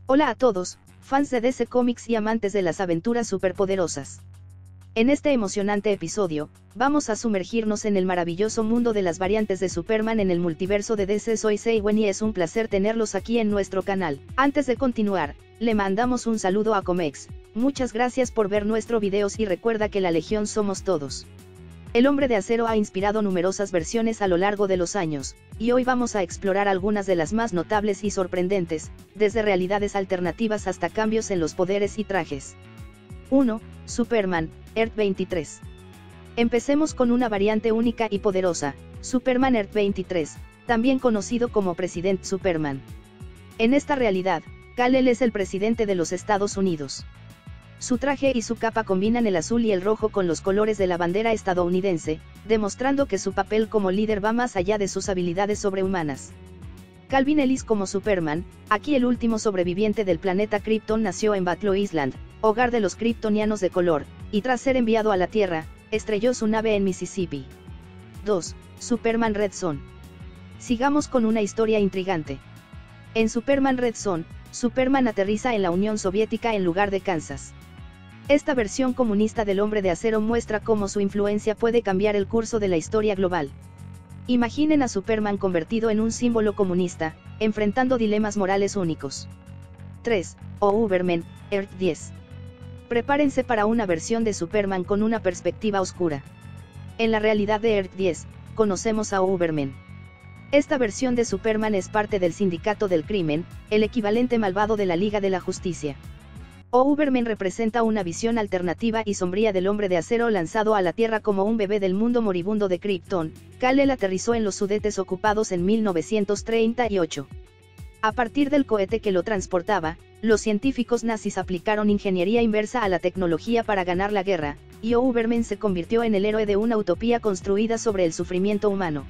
Hola a todos, fans de DC Comics y amantes de las aventuras superpoderosas. En este emocionante episodio, vamos a sumergirnos en el maravilloso mundo de las variantes de Superman en el multiverso de DC. Soy Seiwen y es un placer tenerlos aquí en nuestro canal. Antes de continuar, le mandamos un saludo a Comex. Muchas gracias por ver nuestros videos y recuerda que la Legión somos todos. El Hombre de Acero ha inspirado numerosas versiones a lo largo de los años, y hoy vamos a explorar algunas de las más notables y sorprendentes, desde realidades alternativas hasta cambios en los poderes y trajes. 1. Superman, Earth 23. Empecemos con una variante única y poderosa, Superman Earth 23, también conocido como President Superman. En esta realidad, Kal-El es el presidente de los Estados Unidos. Su traje y su capa combinan el azul y el rojo con los colores de la bandera estadounidense, demostrando que su papel como líder va más allá de sus habilidades sobrehumanas. Calvin Ellis como Superman, aquí el último sobreviviente del planeta Krypton, nació en Battle Island, hogar de los kryptonianos de color, y tras ser enviado a la Tierra, estrelló su nave en Mississippi. 2. Superman Red Son. Sigamos con una historia intrigante. En Superman Red Son, Superman aterriza en la Unión Soviética en lugar de Kansas. Esta versión comunista del Hombre de Acero muestra cómo su influencia puede cambiar el curso de la historia global. Imaginen a Superman convertido en un símbolo comunista, enfrentando dilemas morales únicos. 3. Overman, Earth 10. Prepárense para una versión de Superman con una perspectiva oscura. En la realidad de Earth 10, conocemos a Overman. Esta versión de Superman es parte del Sindicato del Crimen, el equivalente malvado de la Liga de la Justicia. Overman representa una visión alternativa y sombría del Hombre de Acero lanzado a la Tierra como un bebé del mundo moribundo de Krypton. Kal-El aterrizó en los Sudetes ocupados en 1938. A partir del cohete que lo transportaba, los científicos nazis aplicaron ingeniería inversa a la tecnología para ganar la guerra, y Overman se convirtió en el héroe de una utopía construida sobre el sufrimiento humano.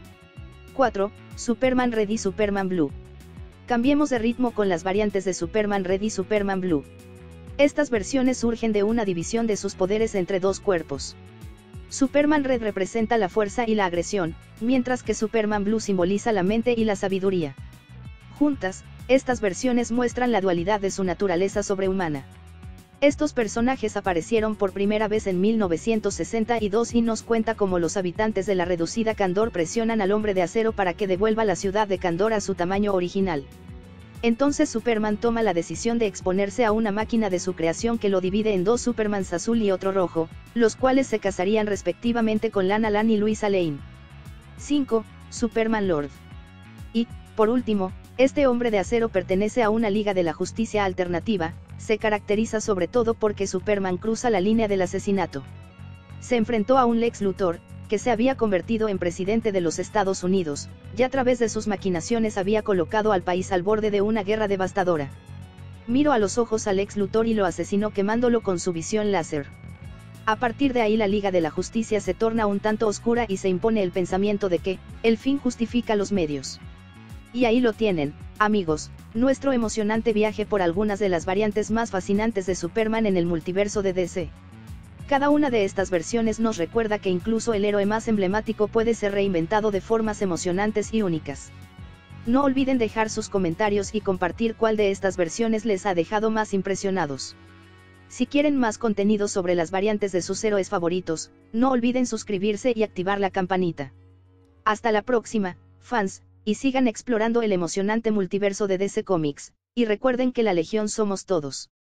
4. Superman Red y Superman Blue. Cambiemos de ritmo con las variantes de Superman Red y Superman Blue. Estas versiones surgen de una división de sus poderes entre dos cuerpos. Superman Red representa la fuerza y la agresión, mientras que Superman Blue simboliza la mente y la sabiduría. Juntas, estas versiones muestran la dualidad de su naturaleza sobrehumana. Estos personajes aparecieron por primera vez en 1962 y nos cuenta cómo los habitantes de la reducida Kandor presionan al Hombre de Acero para que devuelva la ciudad de Kandor a su tamaño original. Entonces Superman toma la decisión de exponerse a una máquina de su creación que lo divide en dos Supermans azul y otro rojo, los cuales se casarían respectivamente con Lana Lang y Luisa Lane. 5. Superman Lord. Y, por último, este Hombre de Acero pertenece a una Liga de la Justicia alternativa, se caracteriza sobre todo porque Superman cruza la línea del asesinato. Se enfrentó a un Lex Luthor, que se había convertido en presidente de los Estados Unidos, y a través de sus maquinaciones había colocado al país al borde de una guerra devastadora. Miró a los ojos a Lex Luthor y lo asesinó quemándolo con su visión láser. A partir de ahí la Liga de la Justicia se torna un tanto oscura y se impone el pensamiento de que, el fin justifica los medios. Y ahí lo tienen, amigos, nuestro emocionante viaje por algunas de las variantes más fascinantes de Superman en el multiverso de DC. Cada una de estas versiones nos recuerda que incluso el héroe más emblemático puede ser reinventado de formas emocionantes y únicas. No olviden dejar sus comentarios y compartir cuál de estas versiones les ha dejado más impresionados. Si quieren más contenido sobre las variantes de sus héroes favoritos, no olviden suscribirse y activar la campanita. Hasta la próxima, fans, y sigan explorando el emocionante multiverso de DC Comics, y recuerden que la Legión somos todos.